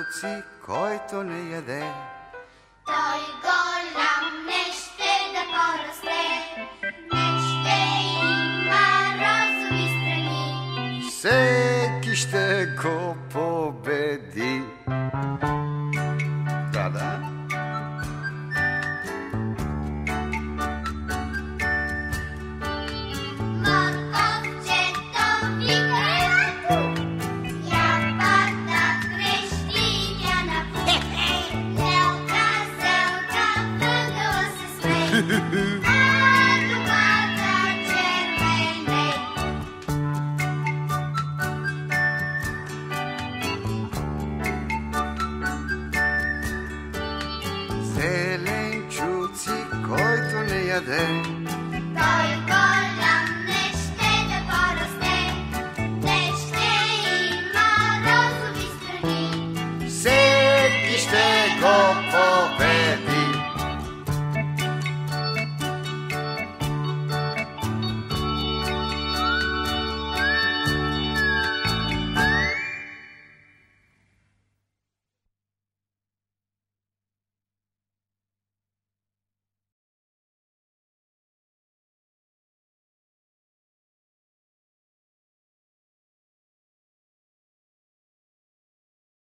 Зеленчуци, който не яде. Той голям не ще да порасте, не ще има розови страни. Всеки ще го победи. Да. Зеленчуци, който не яде. Той